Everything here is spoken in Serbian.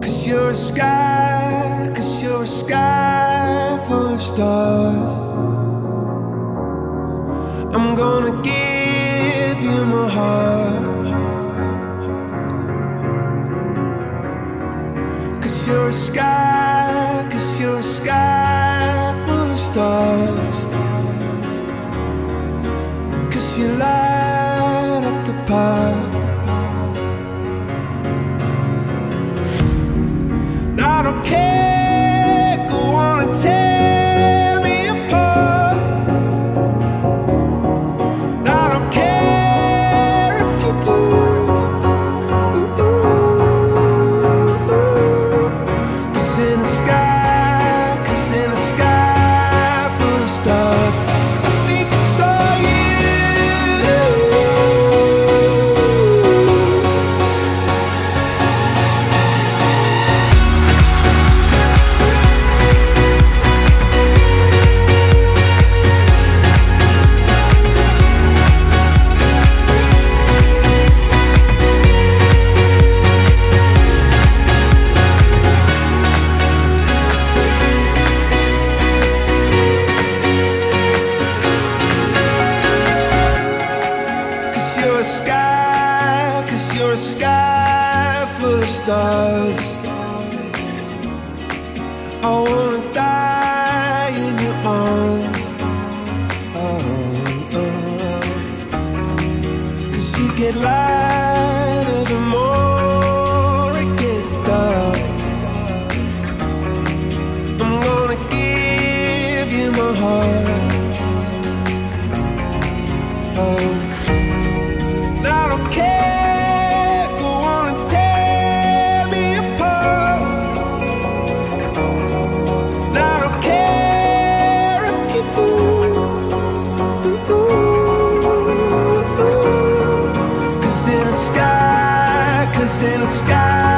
Cause you're a sky full of stars. I'm gonna give you my heart. Cause you're a sky full of stars. Cause you light up the park. I don't care, go on and tear me apart. I don't care if you do. Cause in the sky full of stars, I think I saw you. Cause you're a sky full of stars. I wanna die in your arms. Cause you get lighter the more it gets dark. I'm gonna give you my heart. I don't care, go on and tear me apart. I don't care if you do. Cause in the sky